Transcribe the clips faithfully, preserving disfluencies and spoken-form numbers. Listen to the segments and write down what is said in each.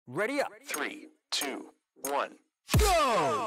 Ready up. Three, two, one, Go!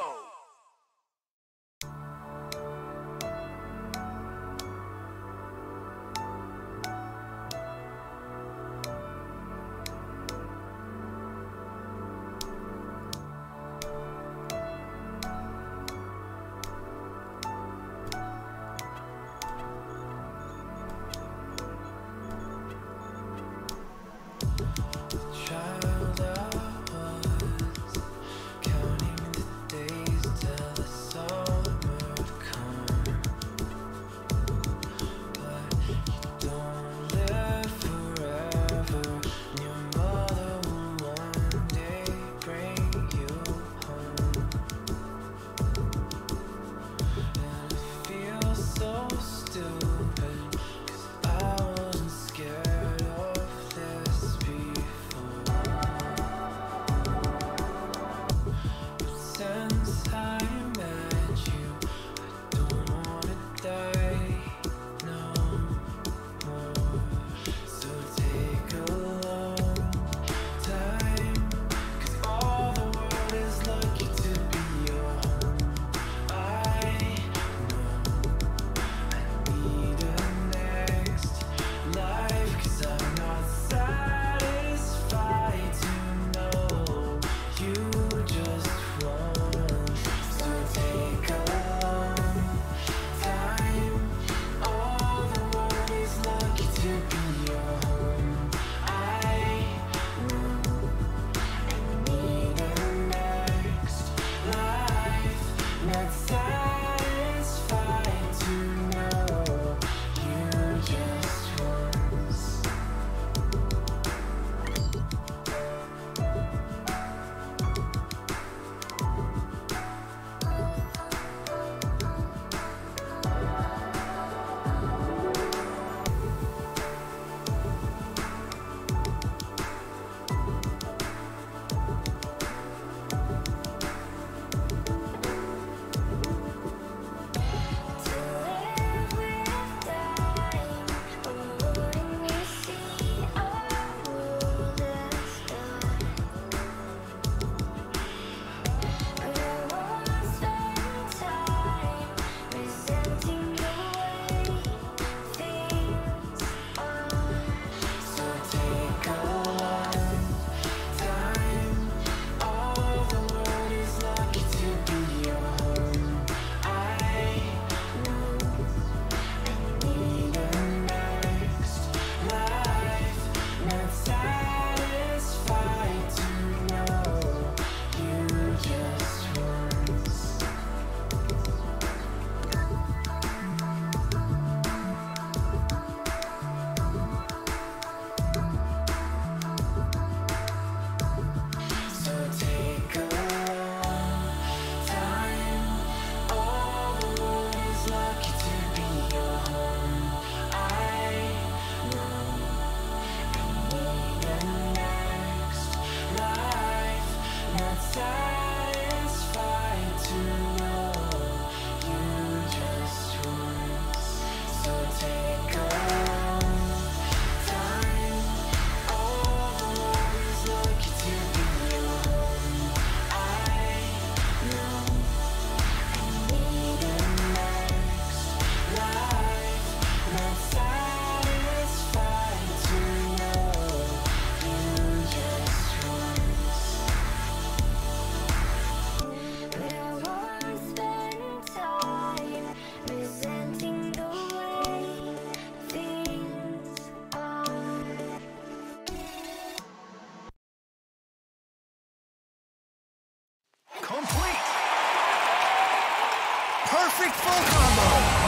Child I was, counting the days till the summer come. But you don't live forever, and your mother will one day bring you home. And it feels so stupid, 'cause I wasn't scared of this before. But since I met you, I don't wanna die no more. So take a long time, 'cause all the world is lucky to be your home. I know I need a next life, 'cause I'm not satisfied to know you just won. So take a long time. All the world is lucky to be your home. I know I need a next life, not satisfied to know you just once. So take a long time. All the world is lucky to be your home. I know I need a next life, not satisfied to know you just once. So take a long time. All the world is lucky to be your home. I know I need a next life, not satisfied to know you just once. So take a long time. All the world is lucky to be your home. I know I need a next life, not satisfied to know you just once. But I won't spend time resenting the way things are. Complete! Perfect full combo!